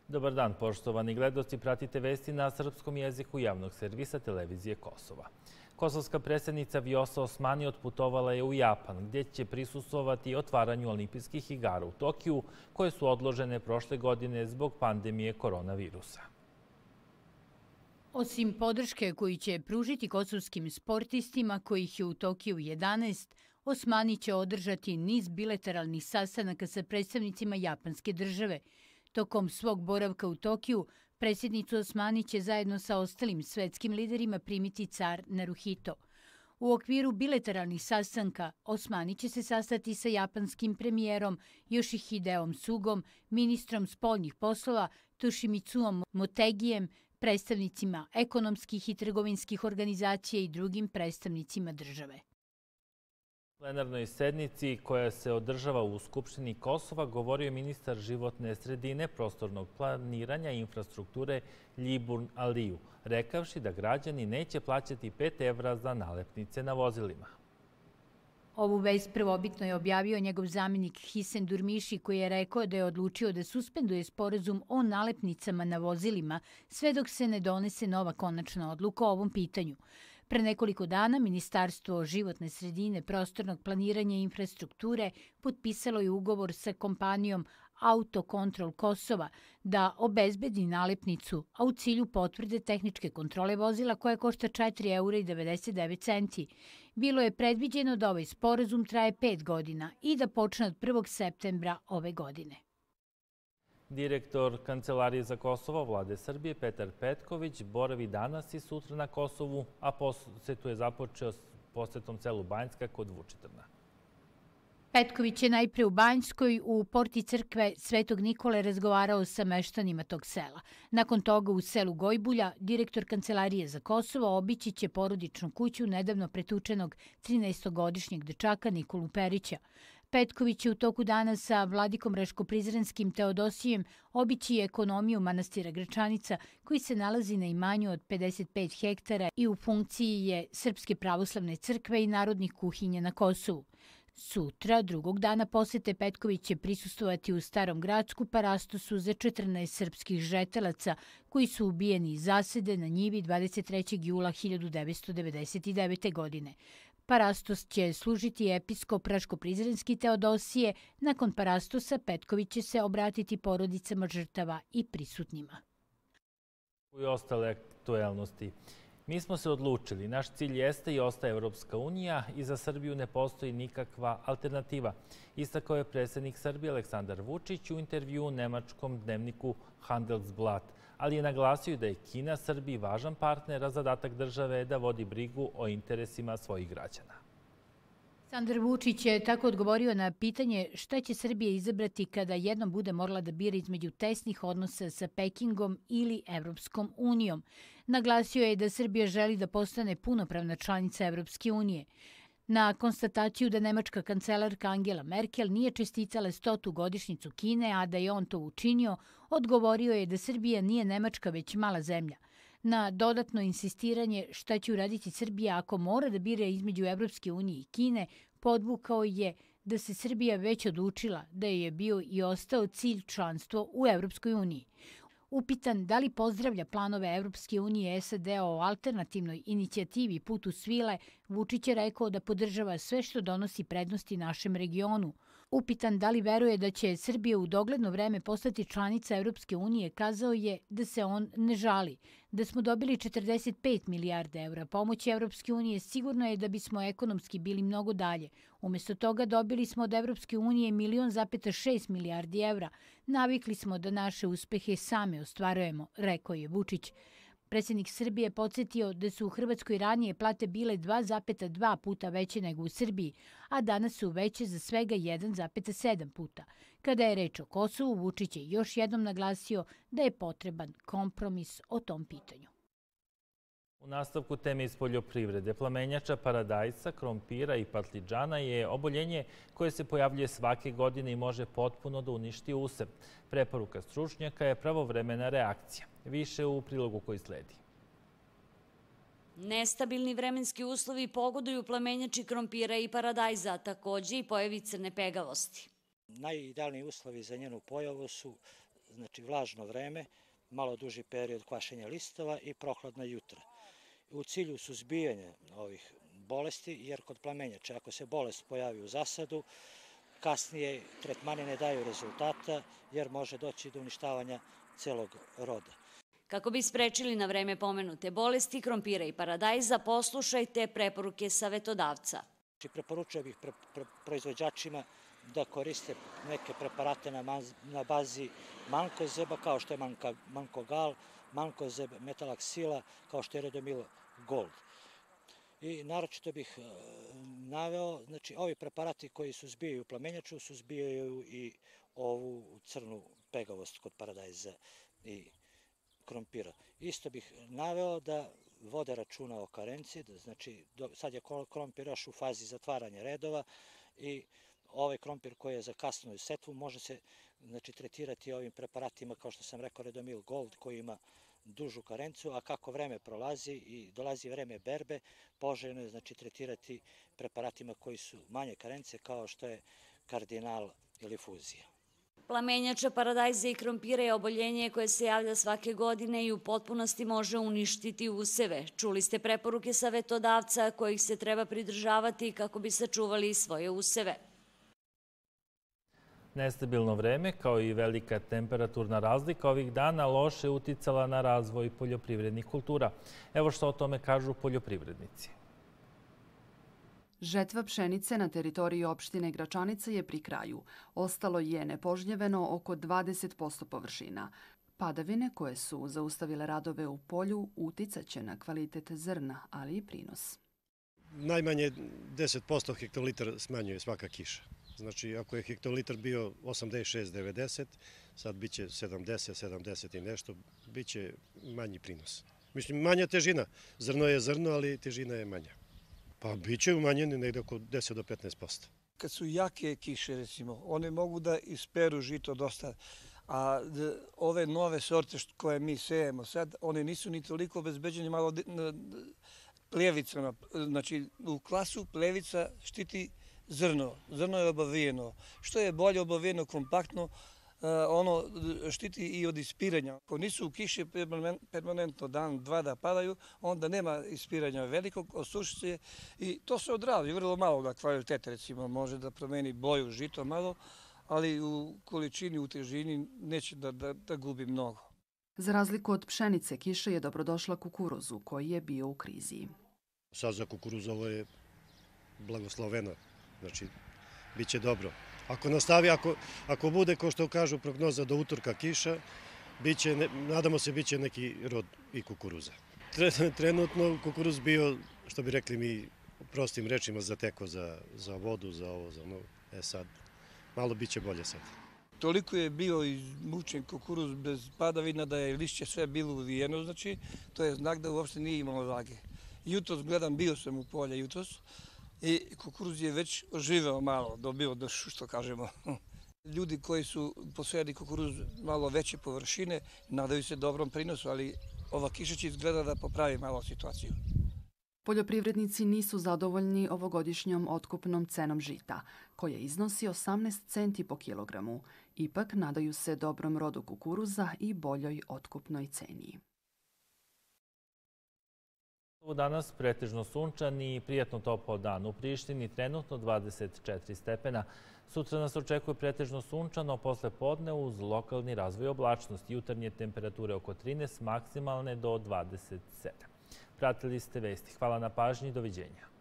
Dobar dan, poštovani gledaoci, pratite vesti na srpskom jeziku javnog servisa televizije Kosova. Kosovska predsjednica Vjosa Osmani otputovala je u Japan, gdje će prisustvovati otvaranju olimpijskih igara u Tokiju, koje su odložene prošle godine zbog pandemije koronavirusa. Osim podrške koju će pružiti kosovskim sportistima, kojih je u Tokiju 11, Osmani će održati niz bilateralnih sastanaka sa predstavnicima japanske države. Tokom svog boravka u Tokiju, predsjednicu Osmani će zajedno sa ostalim svetskim liderima primiti car Naruhito. U okviru bilateralnih sastanka Osmani će se sastati sa japanskim premijerom Yoshihideom Sugom, ministrom spoljnih poslova Toshimitsuom Motegijem, predstavnicima ekonomskih i trgovinskih organizacija i drugim predstavnicima države. U plenarnoj sednici koja se održava u Skupštini Kosova govorio je ministar životne sredine, prostornog planiranja i infrastrukture Ljiburn Aliju, rekavši da građani neće plaćati 5 evra za nalepnice na vozilima. Ovu vest prvobitno je objavio njegov zamjenik Hisen Durmiši, koji je rekao da je odlučio da suspenduje sporazum o nalepnicama na vozilima sve dok se ne donese nova konačna odluka o ovom pitanju. Pre nekoliko dana Ministarstvo životne sredine, prostornog planiranja i infrastrukture potpisalo je ugovor sa kompanijom Autokontrol Kosova da obezbedi nalepnicu, a u cilju potvrde tehničke kontrole vozila koja košta 4,99 € Bilo je predviđeno da ovaj sporazum traje 5 godina i da počne od 1. septembra ove godine. Direktor Kancelarije za Kosovo Vlade Srbije Petar Petković boravi danas i sutra na Kosovu, a posetu je započeo s posetom selu Banjska kod Vučitrna. Petković je najpre u Banjskoj u porti crkve Svetog Nikole razgovarao sa meštanima tog sela. Nakon toga u selu Gojbulja direktor Kancelarije za Kosovo obići će porodičnu kuću nedavno pretučenog 13-godišnjeg dečaka Nikolu Perića. Petković je u toku dana sa vladikom Raško-Prizrenskim Teodosijem obići ekonomiju manastira Gračanica, koji se nalazi na imanju od 55 hektara i u funkciji je Srpske pravoslavne crkve i narodnih kuhinja na Kosovu. Sutra, drugog dana posete, Petković će prisustvovati u Starom Gradsku parastosu za 14 srpskih žetelaca koji su ubijeni iz zasede na njivi 23. jula 1999. godine. Parastos će služiti episkop Raško-Prizrenski Teodosije. Nakon parastosa Petković će se obratiti porodicama žrtava i prisutnima. I ostale aktuelnosti. Mi smo se odlučili. Naš cilj jeste i ostaje Evropska unija i za Srbiju ne postoji nikakva alternativa. Istakao je predsjednik Srbije Aleksandar Vučić u intervjuu u nemačkom dnevniku Handelsblatt, ali je naglasio da je Kina Srbiji važan partner, a zadatak države je da vodi brigu o interesima svojih građana. Aleksandar Vučić je tako odgovorio na pitanje šta će Srbija izabrati kada jednom bude morala da bira između tesnih odnosa sa Pekingom ili Evropskom unijom. Naglasio je da Srbija želi da postane punopravna članica Evropske unije. Na konstataciju da nemačka kancelarka Angela Merkel nije česticala 100. godišnjicu Kine, a da je on to učinio, odgovorio je da Srbija nije Nemačka već mala zemlja. Na dodatno insistiranje šta će uraditi Srbija ako mora da bira između Evropske unije i Kine, podvukao je da se Srbija već odlučila da je bio i ostao cilj članstvo u Evropskoj uniji. Upitan da li pozdravlja planove Evropske unije i SAD o alternativnoj inicijativi Put u svile, Vučić je rekao da podržava sve što donosi prednosti našem regionu. Upitan da li veruje da će Srbija u dogledno vreme postati članica Evropske unije, kazao je da se on ne žali. Da smo dobili 45 milijarde evra pomoći Evropske unije, sigurno je da bismo ekonomski bili mnogo dalje. Umesto toga dobili smo od Evropske unije 1,6 milijardi evra. Navikli smo da naše uspehe same ostvarujemo, rekao je Vučić. Predsjednik Srbije podsjetio da su u Hrvatskoj ranije plate bile 2,2 puta veće nego u Srbiji, a danas su veće za svega 1,7 puta. Kada je reč o Kosovu, Vučić je još jednom naglasio da je potreban kompromis o tom pitanju. U nastavku teme iz poljoprivrede, plamenjača, paradajsa, krompira i patliđana je oboljenje koje se pojavljuje svake godine i može potpuno da uništi usjev. Preporuka stručnjaka je pravovremena reakcija. Više u prilogu koji sledi. Nestabilni vremenski uslovi pogoduju plamenjači krompira i paradajza, također i pojavi crne pegavosti. Najidealniji uslovi za njenu pojavu su znači vlažno vreme, malo duži period kvašenja listova i prohladna jutra. U cilju suzbijanja ovih bolesti, jer kod plamenjače, ako se bolest pojavi u zasadu, kasnije tretmani ne daju rezultata, jer može doći do uništavanja celog roda. Kako bi sprečili na vreme pomenute bolesti krompira i paradajza, poslušajte preporuke savetodavca. Preporučio bih proizvođačima da koriste neke preparate na bazi mankozeba, kao što je mankogal, mankozeb, metalaksila, kao što je redomil gold. I naročito bih naveo, znači ovi preparati koji suzbijaju plamenjaču, suzbijaju i ovu crnu pegavost kod paradajza i krompira. Isto bih naveo da vode računa o karenciji, znači sad je krompir još u fazi zatvaranja redova i ovaj krompir koji je za kasnu setvu može se tretirati ovim preparatima, kao što sam rekao, redomil gold, koji ima dužu karenciju, a kako vreme prolazi i dolazi vreme berbe, poželjno je tretirati preparatima koji su manje karencije, kao što je kardinal ili fuzija. Plamenjača, paradajza i krompira je oboljenje koje se javlja svake godine i u potpunosti može uništiti useve. Čuli ste preporuke savetodavca kojih se treba pridržavati kako bi sačuvali svoje useve. Nestabilno vreme, kao i velika temperaturna razlika ovih dana loše je uticala na razvoj poljoprivrednih kultura. Evo što o tome kažu poljoprivrednici. Žetva pšenice na teritoriji opštine Gračanica je pri kraju. Ostalo je nepožnjeveno oko 20% površina. Padavine koje su zaustavile radove u polju uticaće na kvalitet zrna, ali i prinos. Najmanje 10% hektolitar smanjuje svaka kiša. Znači, ako je hektolitar bio 86-90, sad biće 70 i nešto, biće manji prinos. Mislim, manja težina. Zrno je zrno, ali težina je manja. Pa biće umanjeni negde oko 10 do 15%. Kad su jake kiše, recimo, one mogu da isperu žito dosta, a ove nove sorte koje mi sejemo sad, one nisu ni toliko obezbeđene, malo plevicama. Znači, u klasu plevica štiti zrno. Zrno je obavijeno. Što je bolje obavijeno, kompaktno, ono štiti i od ispiranja. Ako nisu u kiši permanentno dan, dva da padaju, onda nema ispiranja velikog, osuši se i to se odradi vrlo malo da kvalitete, recimo, može da promeni boju žito malo, ali u količini, u težini neće da gubi mnogo. Za razliku od pšenice, kiša je dobrodošla kukuruzu koji je bio u krizi. Sad za kukuruzu ovo je blagosloveno, znači bit će dobro. Ako nastavi, ako bude, kao što kažu prognoza, do utorka kiša, nadamo se biće neki rod i kukuruza. Trenutno kukuruz bio, što bi rekli mi prostim rečima, zateko za vodu, za ovo, za ono. Sad, malo biće bolje sad. Toliko je bio izmučen kukuruz bez padavina da je lišće sve bilo uvijeno, znači to je znak da uopšte nije imalo vage. Jutros gledam, bio sam u polje jutros, i kukuruz je već oživeo malo, dobio dušu, što kažemo. Ljudi koji su posejali kukuruz malo veće površine, nadaju se dobrom prinosu, ali ova kiša će izgleda da popravi malo situaciju. Poljoprivrednici nisu zadovoljni ovogodišnjom otkupnom cenom žita, koja iznosi 18 centi po kilogramu. Ipak nadaju se dobrom rodu kukuruza i boljoj otkupnoj ceni. Danas pretežno sunčan i prijatno topao dan. U Prištini trenutno 24 stepena. Sutra nas očekuje pretežno sunčano, posle podne uz lokalni razvoj oblačnosti. Jutarnje temperature oko 13, maksimalne do 27. Pratili ste vesti. Hvala na pažnji. Doviđenja.